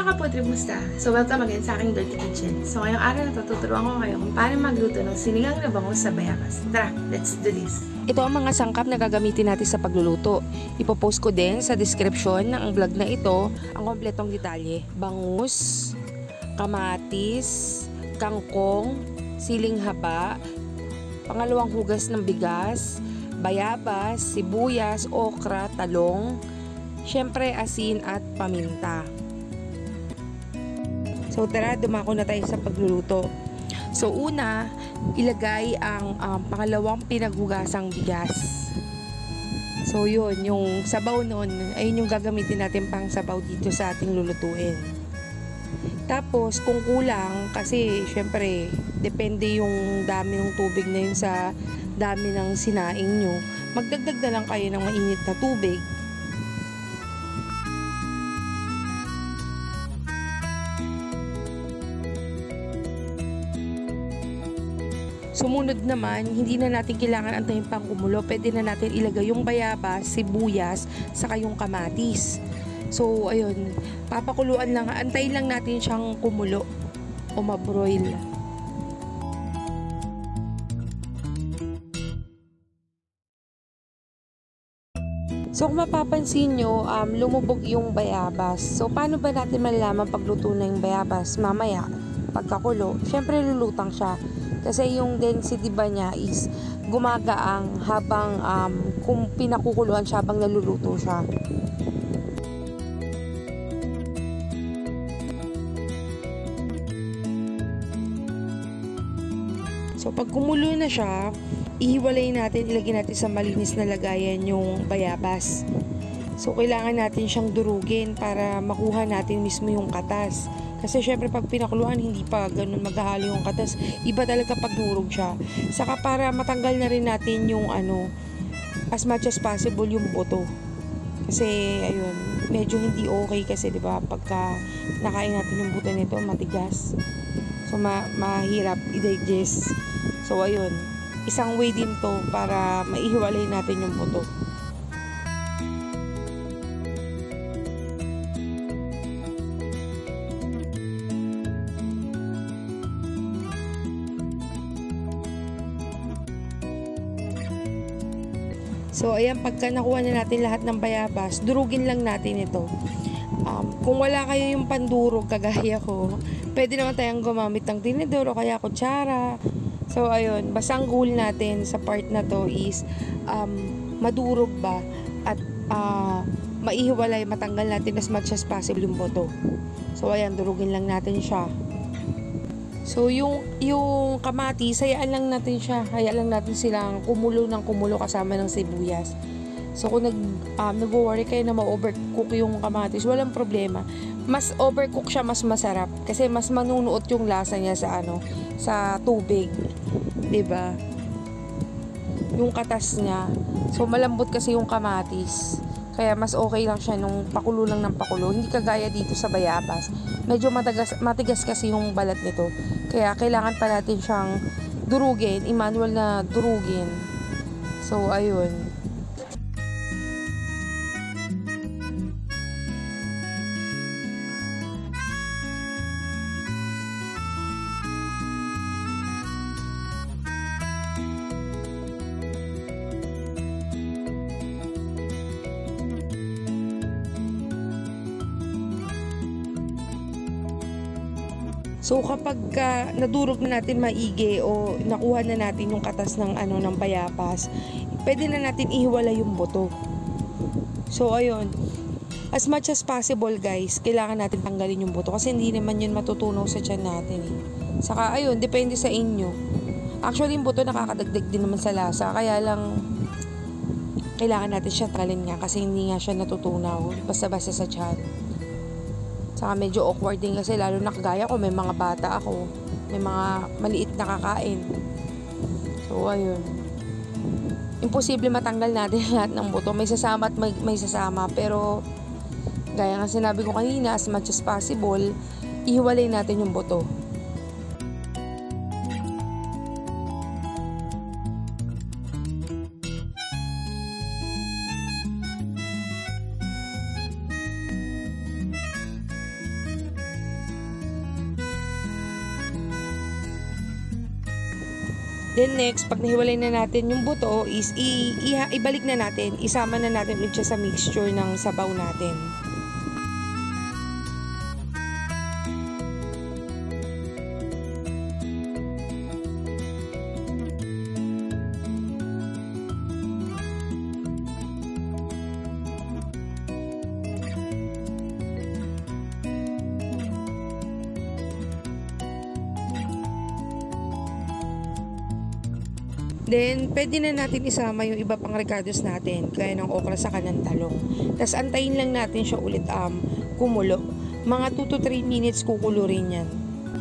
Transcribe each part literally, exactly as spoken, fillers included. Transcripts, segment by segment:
mga kaputri, musta? So welcome again sa aking dirty kitchen. So ngayong araw na tuturuan ko kayo kung paano magluto ng sinigang na bangus sa bayabas. Tara, let's do this! Ito ang mga sangkap na gagamitin natin sa pagluluto. Ipopost ko din sa description ng vlog na ito ang kompletong detalye. Bangus, kamatis, kangkong, siling haba, pangalawang hugas ng bigas, bayabas, sibuyas, okra, talong, syempre asin at paminta. So tara, dumako na tayo sa pagluluto. So una, ilagay ang um, pangalawang pinaghugasang bigas. So yun, yung sabaw nun, ayun yung gagamitin natin pang sabaw dito sa ating lulutuin. Tapos kung kulang, kasi syempre depende yung dami ng tubig na yun sa dami ng sinaing nyo, magdagdag na lang kayo ng mainit na tubig. Sumunod naman, hindi na natin kailangan antayin pang kumulo. Pwede na natin ilagay yung bayabas, sibuyas, saka yung kamatis. So, ayun, papakuluan lang, antayin lang natin siyang kumulo o mabroil. So, kung mapapansin nyo, um, lumubog yung bayabas. So, paano ba natin malalaman pagluto na yung bayabas? Mamaya, pagkakulo, syempre lulutang siya. Kasi yung density ba niya is gumagaang habang um, kung pinakukuluan siya habang naluluto siya. So pag kumulo na siya, ihiwalay natin, ilagay natin sa malinis na lagayan yung bayabas. So kailangan natin siyang durugin para makuha natin mismo yung katas. Kasi syempre pag pinakuluan, hindi pa ganun maghahalo yung katas. Iba talaga pag durog siya. Saka para matanggal na rin natin yung ano, as much as possible yung buto. Kasi ayun, medyo hindi okay kasi 'di ba pagka nakain natin yung buto nito, matigas. So ma mahirap i-digest. So ayun, isang way din to para maihiwalay natin yung buto. So, ayan, pagka nakuha na natin lahat ng bayabas, durugin lang natin ito. Um, kung wala kayo yung pandurog, kagaya ko, pwede naman tayong gumamit ng tinidor o kaya kutsara. So, ayun, basta ang goal natin sa part na to is um, madurog ba at uh, maihiwalay, matanggal natin as much as possible yung boto. So, ayan, durugin lang natin siya. So, yung, yung kamatis, hayaan lang natin siya. Hayaan lang natin silang kumulo ng kumulo kasama ng sibuyas. So, kung nag, um, nag-worry kayo na ma-overcook yung kamatis, walang problema. Mas overcook siya, mas masarap. Kasi mas manunuot yung lasa niya sa, ano, sa tubig. Diba? Yung katas niya. So, malambot kasi yung kamatis. Kaya mas okay lang siya nung pakulo lang ng pakulo. Hindi kagaya dito sa bayabas. Medyo matigas, matigas kasi yung balat nito. Kaya kailangan pa natin siyang durugin. I-manual na durugin. So, ayun. So kapag uh, nadurog na natin maigi o nakuha na natin yung katas ng ano ng bayabas, pwede na natin ihiwalay yung buto. So ayun, as much as possible guys, kailangan natin tanggalin yung buto kasi hindi naman yun matutunaw sa tiyan natin eh. Saka ayun, depende sa inyo. Actually yung buto nakakadagdag din naman sa lasa, kaya lang kailangan natin siya tanggalin nga kasi hindi nga siya natutunaw basta-basta sa tiyan. Saka medyo awkward din kasi lalo na kagaya ko, may mga bata ako, may mga maliit na kakain. So ayun, imposible matanggal natin lahat ng buto, may sasama at may, may sasama, pero gaya nga sinabi ko kanina, as much as possible ihiwalay natin yung buto. Then next, pag nahiwalay na natin yung buto, is i i ibalik na natin, isama na natin ulit siya sa mixture ng sabaw natin. Then, pwede na natin isama yung iba pang ricados natin, kaya ng okra sa kanang talong. Tapos, antayin lang natin siya ulit um, kumulo. Mga two to three minutes kukulo rin yan.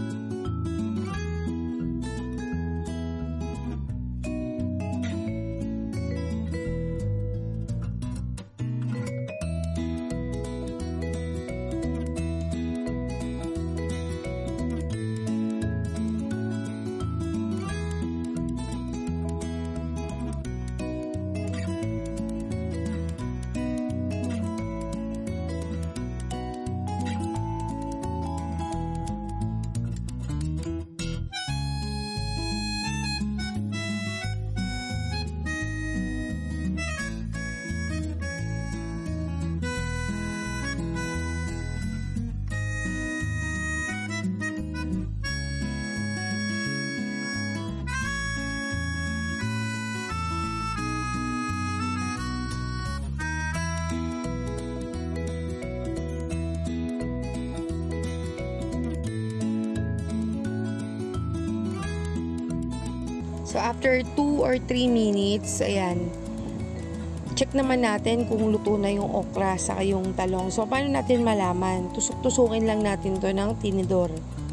So, after two or three minutes, ayan, check naman natin kung luto na yung okra sa yung talong. So, paano natin malaman? Tusok-tusukin lang natin to ng tinidor.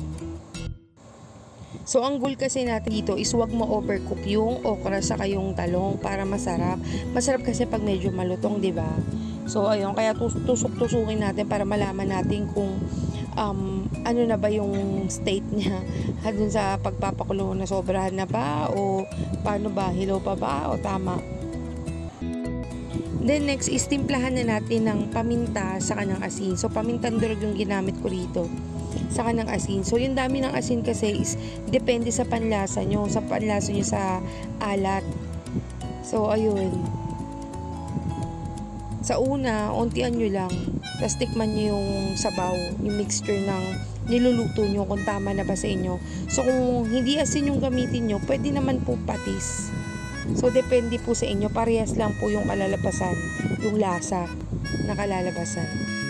So, ang goal kasi natin dito is wag mo overcook yung okra sa yung talong para masarap. Masarap kasi pag medyo malutong, di ba? So, ayun, kaya tusok-tusukin natin para malaman natin kung um, ano na ba yung state niya dun sa pagpapakulo, na sobrahan na ba o paano ba, hilaw pa ba o tama. Then next is timplahan na natin ng paminta sa kanang asin. So pamintang durog yung ginamit ko rito sa kanang asin. So yung dami ng asin kasi is depende sa panlasa nyo, sa panlasa nyo sa alat. So ayun, sa una, untian nyo lang, tapos tikman nyo yung sabaw, yung mixture ng niluluto nyo kung tama na ba sa inyo. So kung hindi asin yung gamitin nyo, pwede naman po patis. So depende po sa inyo, parehas lang po yung kalalabasan, yung lasa na kalalabasan.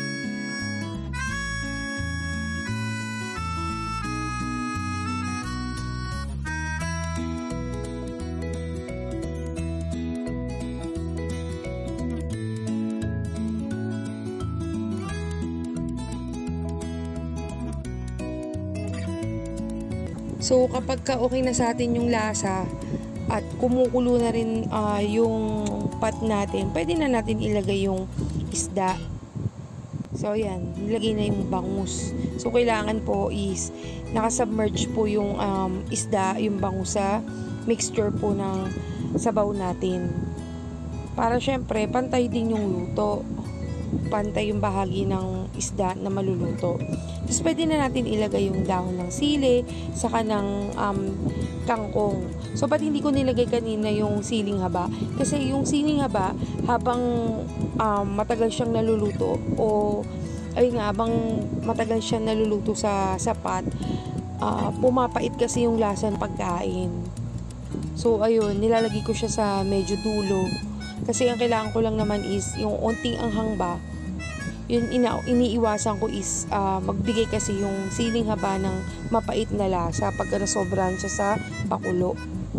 So, kapag ka okay na sa atin yung lasa at kumukulo na rin uh, yung pot natin, pwede na natin ilagay yung isda. So, ayan, nilagay na yung bangus. So, kailangan po is nakasubmerge po yung um, isda, yung bangus sa mixture po ng sabaw natin. Para syempre, pantay din yung luto. Pantay yung bahagi ng isda na maluluto. Tapos pwede na natin ilagay yung dahon ng sili saka ng um, kangkong. So ba't hindi ko nilagay kanina yung siling haba? Kasi yung siling haba, habang um, matagal siyang naluluto o ay nga, habang matagal siyang naluluto sa sapat, uh, pumapait kasi yung lasa ng pagkain. So ayun, nilalagay ko siya sa medyo dulo. Kasi ang kailangan ko lang naman is yung unting anghang ba, yun ina iniiwasan ko is uh, magbigay kasi yung siling haba ng mapait na lasa pagka nasobran siya sa pakulo.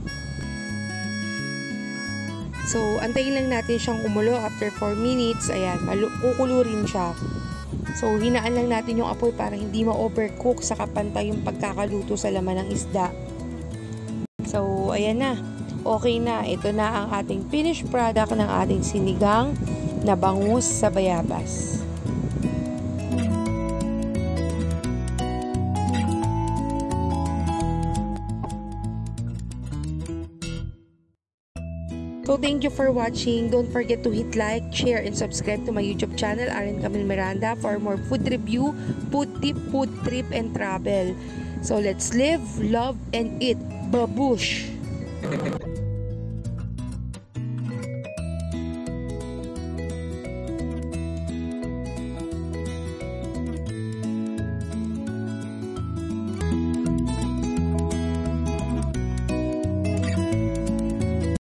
So, antayin lang natin siyang kumulo after four minutes. Ayan, kukulo rin siya. So, hinaan lang natin yung apoy para hindi ma-overcook sa kapantay yung pagkakaluto sa laman ng isda. So, ayan na. Okay na, ito na ang ating finished product ng ating sinigang na bangus sa bayabas. So thank you for watching. Don't forget to hit like, share, and subscribe to my YouTube channel, Aaron Camille Miranda, for more food review, food tip, food trip, and travel. So let's live, love, and eat. Babush!